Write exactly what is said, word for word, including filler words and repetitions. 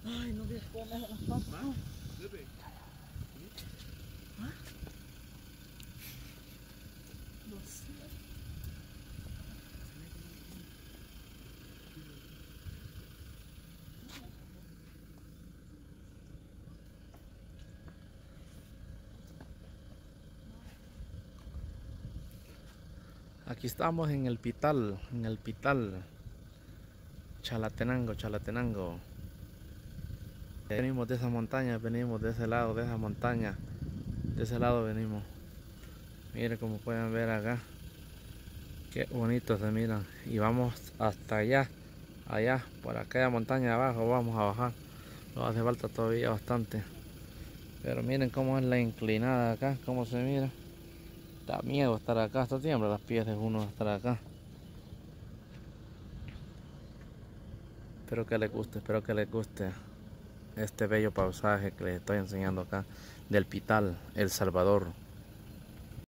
Ay, no me pones las patas. ¿Ah? Bebé. ¿Ah? No sé. Aquí estamos en el Pital, en el Pital, Chalatenango, Chalatenango. Venimos de esa montaña, venimos de ese lado, de esa montaña, de ese lado venimos. Miren como pueden ver acá, qué bonito se miran. Y vamos hasta allá, allá, por aquella montaña de abajo vamos a bajar. Nos hace falta todavía bastante. Pero miren cómo es la inclinada acá, cómo se mira. Da miedo estar acá, hasta tiembla las pies de uno estar acá. Espero que les guste, espero que les guste este bello paisaje que les estoy enseñando acá del Pital, El Salvador.